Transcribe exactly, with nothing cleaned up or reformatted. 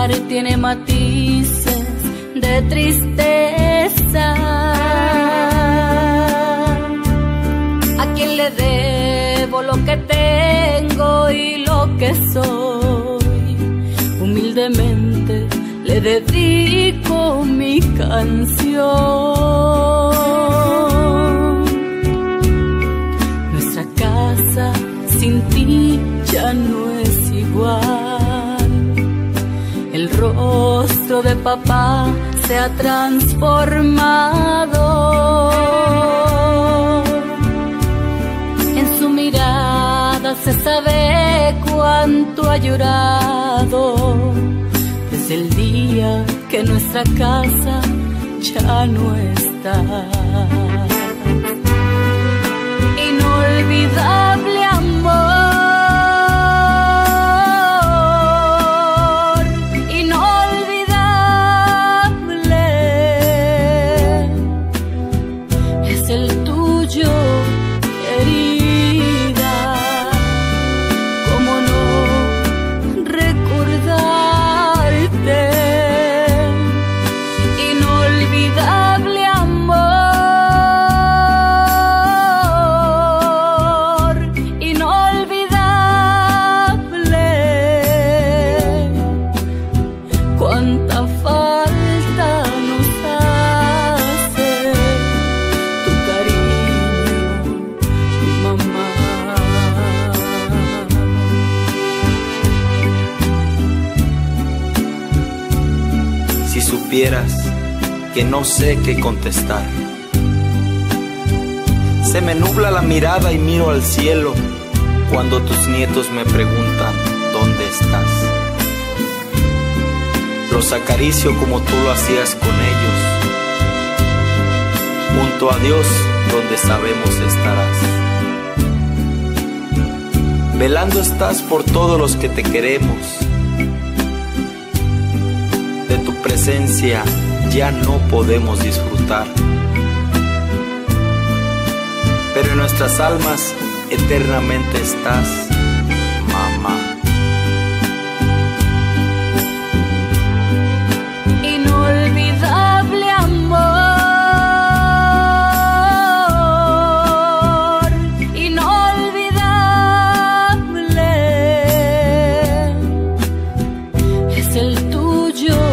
tiene matices de tristeza. ¿A quién le debo lo que tengo y lo que soy? Humildemente le dedico mi canción. Nuestra casa sin ti ya no es igual. El rostro de papá se ha transformado. En su mirada se sabe cuánto ha llorado desde el día que nuestra casa ya no está. Inolvidable amor, inolvidable es el tuyo, querida. ¿Cómo no recordarte? Inolvidable amor, inolvidable. Cuánta falta nos hace tu cariño, mamá. Si supieras que no sé qué contestar. Se me nubla la mirada y miro al cielo cuando tus nietos me preguntan ¿dónde estás? Los acaricio como tú lo hacías con ellos. Junto a Dios donde sabemos estarás. Velando estás por todos los que te queremos. De tu presencia ya no podemos disfrutar, pero en nuestras almas eternamente estás, mamá. Inolvidable amor, inolvidable es el tuyo.